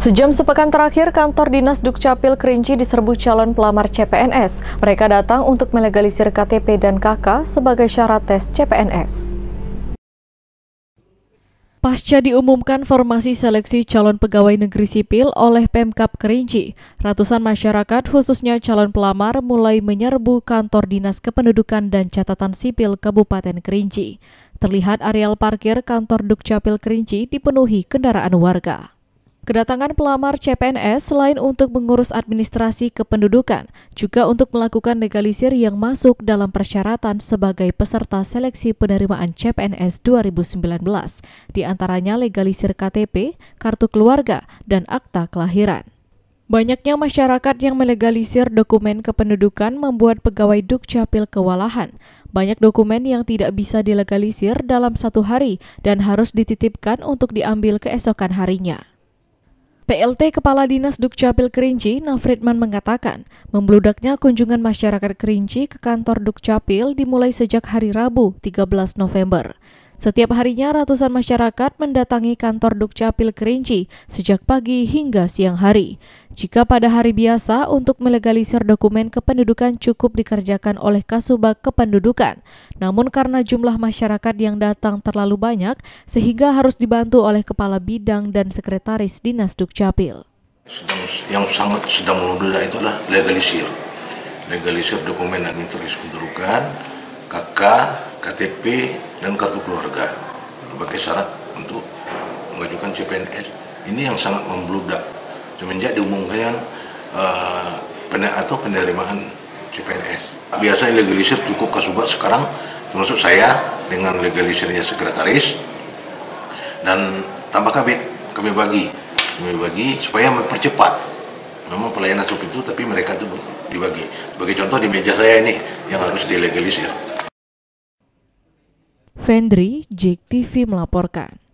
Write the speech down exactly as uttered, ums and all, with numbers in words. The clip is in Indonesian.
Sejam sepekan terakhir, kantor Dinas Dukcapil Kerinci diserbu calon pelamar C P N S. Mereka datang untuk melegalisir K T P dan K K sebagai syarat tes C P N S. Pasca diumumkan formasi seleksi calon pegawai negeri sipil oleh Pemkab Kerinci, ratusan masyarakat khususnya calon pelamar mulai menyerbu kantor Dinas Kependudukan dan Catatan Sipil Kabupaten Kerinci. Terlihat areal parkir kantor Dukcapil Kerinci dipenuhi kendaraan warga. Kedatangan pelamar C P N S selain untuk mengurus administrasi kependudukan, juga untuk melakukan legalisir yang masuk dalam persyaratan sebagai peserta seleksi penerimaan C P N S dua ribu sembilan belas, di antaranya legalisir K T P, kartu keluarga, dan akta kelahiran. Banyaknya masyarakat yang melegalisir dokumen kependudukan membuat pegawai Dukcapil kewalahan. Banyak dokumen yang tidak bisa dilegalisir dalam satu hari dan harus dititipkan untuk diambil keesokan harinya. P L T Kepala Dinas Dukcapil Kerinci, Nafridman mengatakan, membludaknya kunjungan masyarakat Kerinci ke kantor Dukcapil dimulai sejak hari Rabu, tiga belas November. Setiap harinya ratusan masyarakat mendatangi kantor Dukcapil Kerinci sejak pagi hingga siang hari. Jika pada hari biasa untuk melegalisir dokumen kependudukan cukup dikerjakan oleh Kasubag Kependudukan, namun karena jumlah masyarakat yang datang terlalu banyak sehingga harus dibantu oleh Kepala Bidang dan Sekretaris Dinas Dukcapil. Sedang, yang sangat sedang membludak itu adalah legalisir. Legalisir dokumen administrasi kependudukan, K K, K T P, dan kartu keluarga sebagai syarat untuk mengajukan C P N S. Ini yang sangat membludak semenjak diumumkan uh, pen atau penerimaan C P N S. Biasanya legalisir cukup Kasubag, sekarang termasuk saya dengan legalisirnya sekretaris dan tambah kabit kami bagi kami bagi supaya mempercepat. Memang pelayanan seperti itu, tapi mereka itu dibagi. Sebagai contoh di meja saya ini yang harus dilegalisir. Vendri, J T V melaporkan.